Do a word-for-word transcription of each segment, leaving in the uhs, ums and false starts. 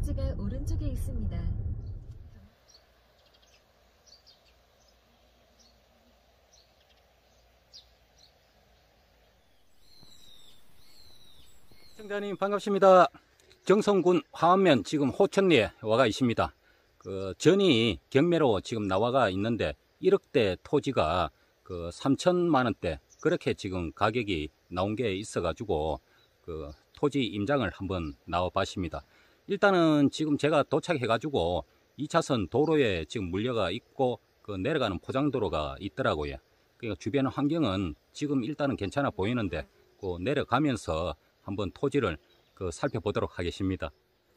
목적지가 오른쪽에 있습니다. 시청자님 반갑습니다. 정성군 화암면 지금 호천리에 와가 있습니다. 그 전이 경매로 지금 나와가 있는데 일억대 토지가 그 삼천만 원대 그렇게 지금 가격이 나온 게 있어 가지고 그 토지 임장을 한번 나와 봤습니다. 일단은 지금 제가 도착해 가지고 이 차선 도로에 지금 물려가 있고 그 내려가는 포장도로가 있더라고요. 그러니까 주변 환경은 지금 일단은 괜찮아 보이는데 그 내려가면서 한번 토지를 그 살펴보도록 하겠습니다.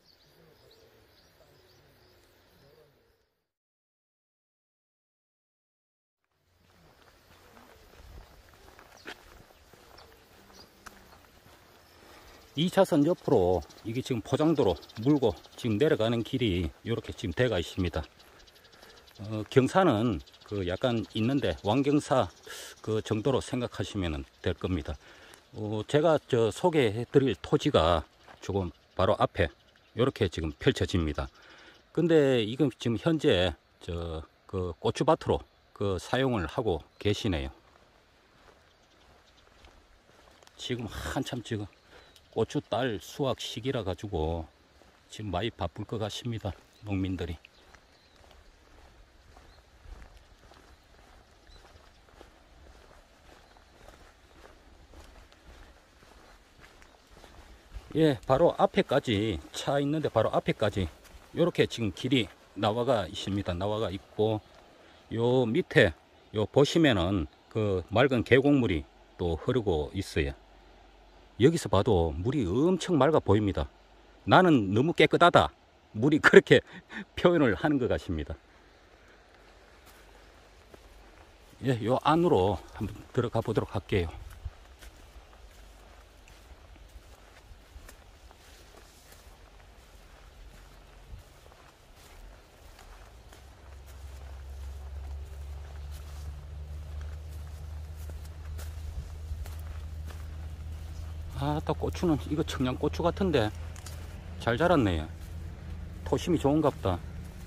이 차선 옆으로 이게 지금 포장도로 물고 지금 내려가는 길이 이렇게 지금 돼가 있습니다. 어, 경사는 그 약간 있는데 왕경사 그 정도로 생각하시면 될 겁니다. 어, 제가 저 소개해 드릴 토지가 조금 바로 앞에 이렇게 지금 펼쳐집니다. 근데 이건 지금 현재 저 그 고추밭으로 그 사용을 하고 계시네요. 지금 한참 지금 고추 딸 수확 시기라 가지고 지금 많이 바쁠 것 같습니다. 농민들이. 예, 바로 앞에까지 차 있는데 바로 앞에까지 이렇게 지금 길이 나와가 있습니다. 나와가 있고 요 밑에 요 보시면은 그 맑은 계곡물이 또 흐르고 있어요. 여기서 봐도 물이 엄청 맑아 보입니다. 나는 너무 깨끗하다. 물이 그렇게 표현을 하는 것 같습니다. 예, 요 안으로 한번 들어가 보도록 할게요. 아, 딱 고추는 이거 청양고추 같은데 잘 자랐네. 토심이 좋은가 보다.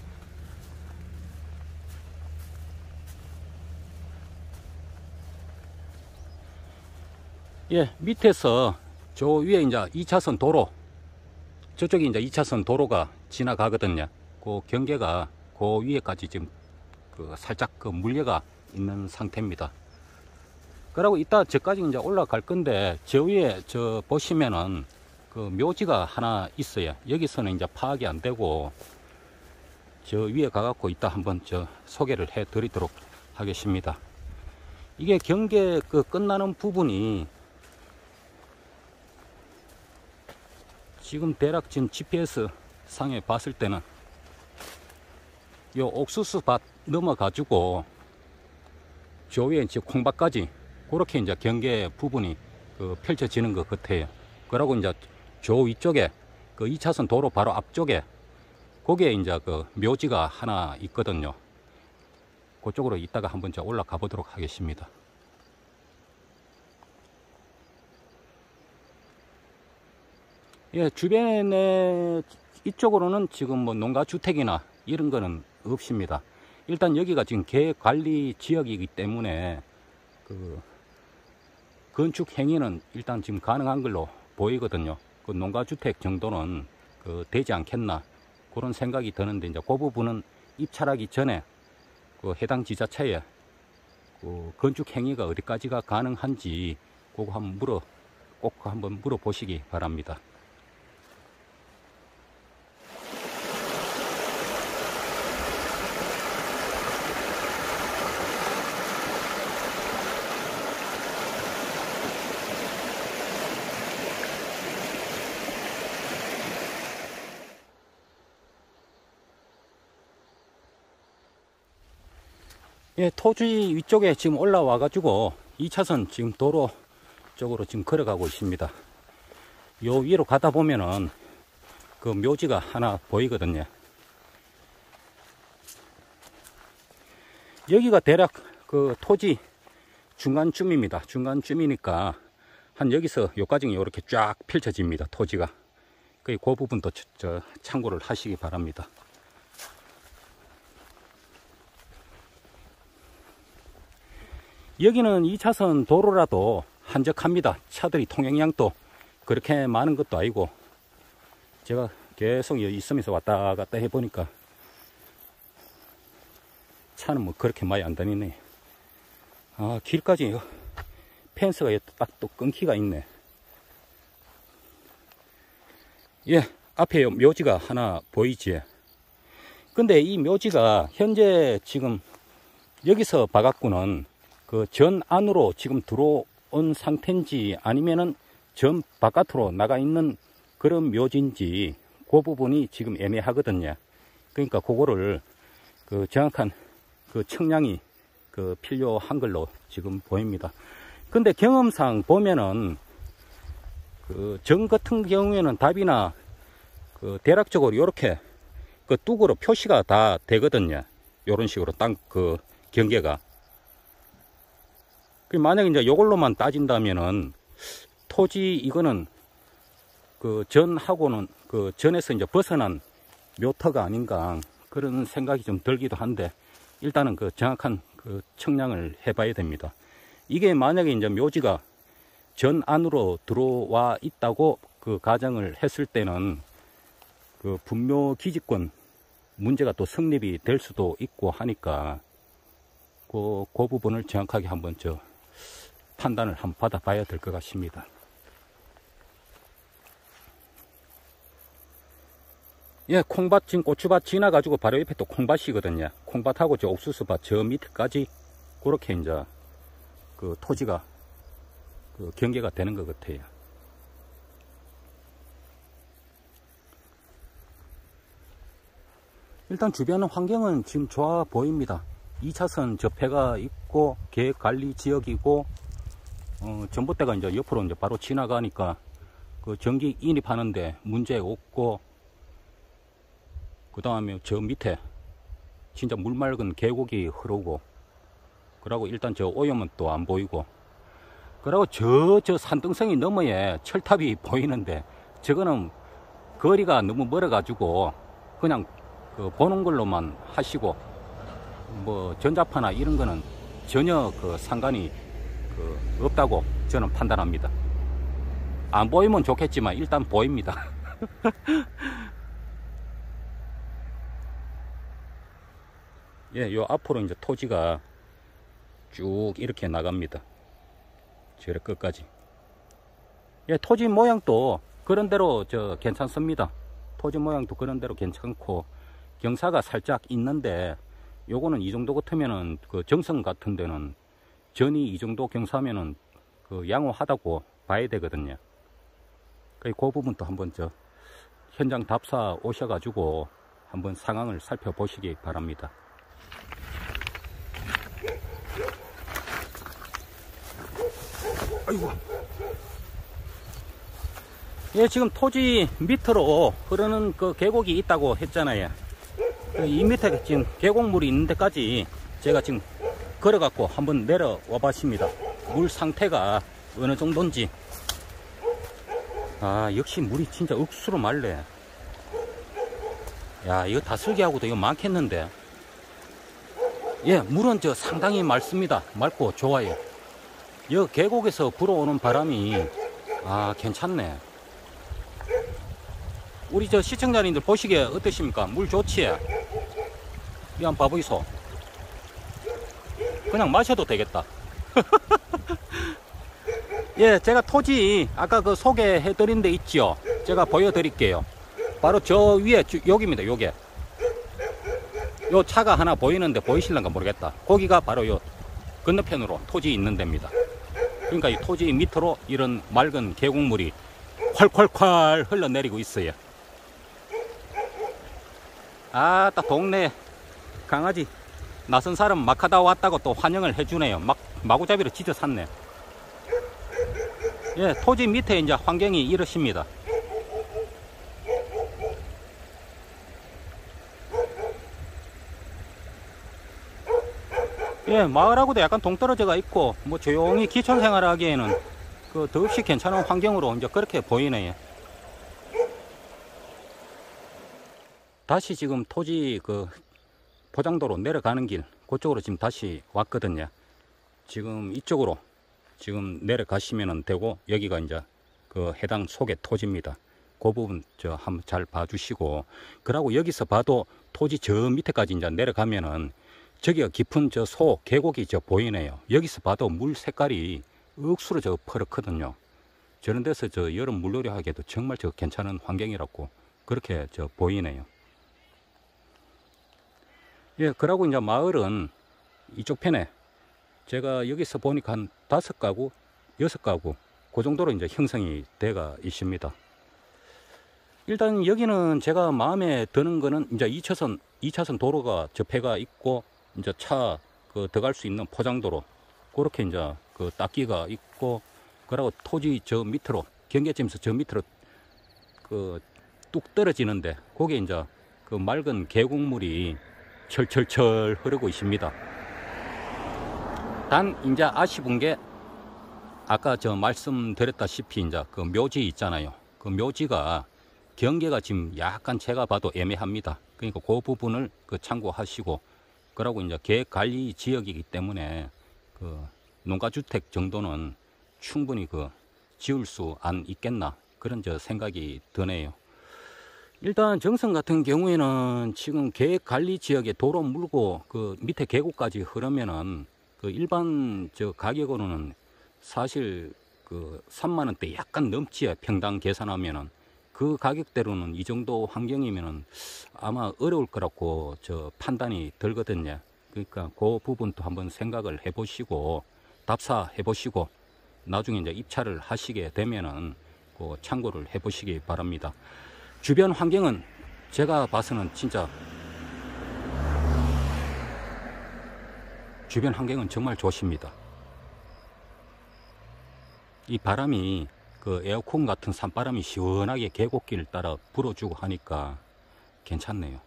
예, 밑에서 저 위에 이제 이 차선 도로, 저쪽이 이제 이 차선 도로가 지나가거든요. 그 경계가 그 위에까지 지금 그 살짝 그 물려가 있는 상태입니다. 그리고 이따 저까지 이제 올라갈 건데 저 위에 저 보시면은 그 묘지가 하나 있어요. 여기서는 이제 파악이 안 되고 저 위에 가갖고 이따 한번 저 소개를 해 드리도록 하겠습니다. 이게 경계 그 끝나는 부분이 지금 대략 지금 지피에스 상에 봤을 때는 요 옥수수 밭 넘어가지고 저 위에 이제 콩밭까지 그렇게 이제 경계 부분이 그 펼쳐지는 것 같아요. 그러고 이제 저 위쪽에 그 이 차선 도로 바로 앞쪽에 거기에 이제 그 묘지가 하나 있거든요. 그쪽으로 이따가 한번 저 올라가 보도록 하겠습니다. 예, 주변에 이쪽으로는 지금 뭐 농가 주택이나 이런 거는 없습니다. 일단 여기가 지금 계획관리 지역이기 때문에 그 건축 행위는 일단 지금 가능한 걸로 보이거든요. 그 농가주택 정도는 그 되지 않겠나 그런 생각이 드는데 이제 그 부분은 입찰하기 전에 그 해당 지자체에 그 건축 행위가 어디까지가 가능한지 그거 한번 물어 꼭 한번 물어보시기 바랍니다. 예, 토지 위쪽에 지금 올라와 가지고 이 차선 지금 도로 쪽으로 지금 걸어가고 있습니다. 요 위로 가다 보면은 그 묘지가 하나 보이거든요. 여기가 대략 그 토지 중간쯤입니다. 중간쯤이니까 한 여기서 요까지 이렇게 쫙 펼쳐집니다. 토지가. 그 부분도 저, 저 참고를 하시기 바랍니다. 여기는 이 차선 도로라도 한적합니다. 차들이 통행량도 그렇게 많은 것도 아니고, 제가 계속 여기 있으면서 왔다 갔다 해보니까 차는 뭐 그렇게 많이 안 다니네. 아, 길까지 펜스가 딱 또 끊기가 있네. 예, 앞에 묘지가 하나 보이지. 근데 이 묘지가 현재 지금 여기서 봐갖고는 그 전 안으로 지금 들어온 상태인지 아니면은 전 바깥으로 나가 있는 그런 묘지인지 그 부분이 지금 애매하거든요. 그러니까 그거를 그 정확한 그 측량이 그 필요한 걸로 지금 보입니다. 근데 경험상 보면은 그 정 같은 경우에는 답이나 그 대략적으로 이렇게 그 뚝으로 표시가 다 되거든요. 이런 식으로 땅 그 경계가. 만약에 이제 요걸로만 따진다면은 토지 이거는 그 전하고는 그 전에서 이제 벗어난 묘터가 아닌가 그런 생각이 좀 들기도 한데, 일단은 그 정확한 그 측량을 해봐야 됩니다. 이게 만약에 이제 묘지가 전 안으로 들어와 있다고 그 가정을 했을 때는 그 분묘 기지권 문제가 또 성립이 될 수도 있고 하니까 그, 그 부분을 정확하게 한번 저 판단을 한번 받아봐야 될 것 같습니다. 예, 콩밭, 지금 고추밭 지나가지고 바로 옆에 또 콩밭이거든요. 콩밭하고 저 옥수수밭 저 밑에까지 그렇게 이제 그 토지가 그 경계가 되는 것 같아요. 일단 주변 환경은 지금 좋아 보입니다. 이 차선 접해가 있고 계획관리 지역이고, 어, 전봇대가 이제 옆으로 이제 바로 지나가니까 그 전기 인입하는데 문제 없고, 그 다음에 저 밑에 진짜 물 맑은 계곡이 흐르고, 그러고 일단 저 오염은 또 안 보이고, 그러고 저, 저 산등성이 너머에 철탑이 보이는데, 저거는 거리가 너무 멀어가지고 그냥 그 보는 걸로만 하시고, 뭐 전자파나 이런 거는 전혀 그 상관이 그 없다고 저는 판단합니다. 안 보이면 좋겠지만 일단 보입니다. 예, 요 앞으로 이제 토지가 쭉 이렇게 나갑니다. 저래 끝까지. 예, 토지 모양도 그런 대로 저 괜찮습니다. 토지 모양도 그런 대로 괜찮고, 경사가 살짝 있는데, 요거는 이 정도 같으면은 그 정성 같은 데는 전이 이 정도 경사면은 그 양호하다고 봐야 되거든요. 그 부분도 한번 저 현장 답사 오셔가지고 한번 상황을 살펴보시기 바랍니다. 아이고. 예, 지금 토지 밑으로 흐르는 그 계곡이 있다고 했잖아요. 이 밑에 지금 계곡물이 있는 데까지 제가 지금 걸어갖고 한번 내려와 봤습니다. 물 상태가 어느 정도인지. 아, 역시 물이 진짜 억수로 맑네. 야, 이거 다슬기하고도 이거 많겠는데. 예, 물은 저 상당히 맑습니다. 맑고 좋아요. 이 계곡에서 불어오는 바람이 아, 괜찮네. 우리 저 시청자님들 보시기에 어떠십니까? 물 좋지? 이 한번 봐보이소. 그냥 마셔도 되겠다. 예, 제가 토지 아까 그 소개해 드린 데 있죠? 제가 보여드릴게요. 바로 저 위에 여기입니다. 요게 요 차가 하나 보이는데 보이실런가 모르겠다. 거기가 바로 요 건너편으로 토지 있는 데입니다. 그러니까 이 토지 밑으로 이런 맑은 계곡물이 콸콸콸 흘러내리고 있어요. 아따, 동네 강아지 낯선 사람 막 하다 왔다고 또 환영을 해주네요. 막 마구잡이로 찢어 샀네. 예, 토지 밑에 이제 환경이 이렇습니다. 예, 마을하고도 약간 동떨어져가 있고, 뭐 조용히 기촌 생활하기에는 그 더없이 괜찮은 환경으로 이제 그렇게 보이네요. 다시 지금 토지 그 포장도로 내려가는 길 그쪽으로 지금 다시 왔거든요. 지금 이쪽으로 지금 내려가시면 되고, 여기가 이제 그 해당 소개 토지입니다. 그 부분 저 한번 잘 봐주시고, 그러고 여기서 봐도 토지 저 밑에까지 이제 내려가면은 저기가 깊은 저 소 계곡이 저 보이네요. 여기서 봐도 물 색깔이 억수로 저 퍼렇거든요. 저런 데서 저 여름 물놀이 하기에도 정말 저 괜찮은 환경이라고 그렇게 저 보이네요. 예, 그러고 이제 마을은 이쪽 편에 제가 여기서 보니까 한 다섯 가구, 여섯 가구 그 정도로 이제 형성이 돼가 있습니다. 일단 여기는 제가 마음에 드는 거는 이제 이 차선, 이 차선 도로가 접해가 있고, 이제 차 그 들어갈 수 있는 포장도로 그렇게 이제 그 닦기가 있고, 그리고 토지 저 밑으로 경계점에서 저 밑으로 그 뚝 떨어지는데 거기에 이제 그 맑은 계곡물이 철철철 흐르고 있습니다. 단 이제 아쉬운 게 아까 저 말씀드렸다시피 이제 그 묘지 있잖아요. 그 묘지가 경계가 지금 약간 제가 봐도 애매합니다. 그러니까 그 부분을 그 참고하시고, 그러고 이제 계획 관리 지역이기 때문에 그 농가주택 정도는 충분히 그 지을 수 안 있겠나, 그런 저 생각이 드네요. 일단 정선 같은 경우에는 지금 계획 관리 지역에 도로 물고 그 밑에 계곡까지 흐르면은 그 일반 저 가격으로는 사실 그 삼만 원대 약간 넘지요. 평당 계산하면은 그 가격대로는 이 정도 환경이면은 아마 어려울 거라고 저 판단이 들거든요. 그러니까 그 부분도 한번 생각을 해보시고 답사해 보시고 나중에 이제 입찰을 하시게 되면은 그 참고를 해보시기 바랍니다. 주변 환경은 제가 봐서는 진짜 주변 환경은 정말 좋습니다. 이 바람이 그 에어컨 같은 산바람이 시원하게 계곡길 따라 불어주고 하니까 괜찮네요.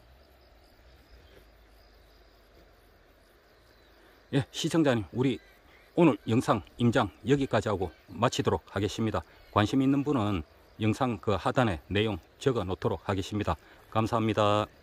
예, 시청자님, 우리 오늘 영상 임장 여기까지 하고 마치도록 하겠습니다. 관심 있는 분은 영상 그 하단에 내용 적어 놓도록 하겠습니다. 감사합니다.